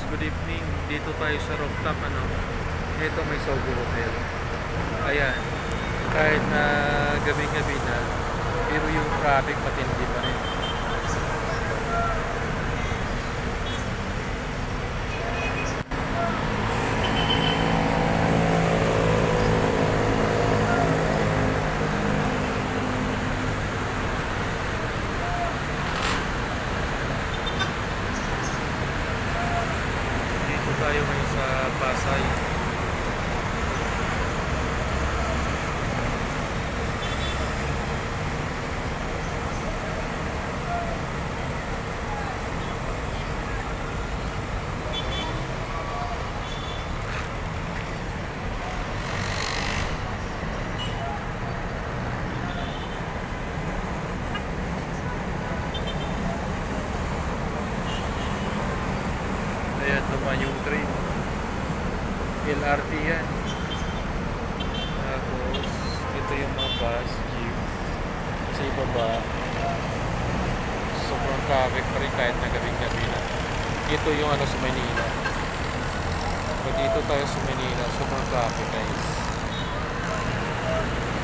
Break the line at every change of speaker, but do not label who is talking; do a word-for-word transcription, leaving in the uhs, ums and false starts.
good evening. Dito tayo sa rooftop, ano. Ito may Sogo Hotel. Ayan. Kahit na gabi-gabi na, pero yung traffic matindi pa rin. Dito tayo ngayon sa Pasay. Ayan naman yung train. L R T yan. Tapos, ito yung mga bus, jeep. Sa ibaba, sobrang traffic pa rin kahit na gabing-gabi na. Ito yung ano sa Manila. Pag dito tayo sa Manila, sobrang traffic guys.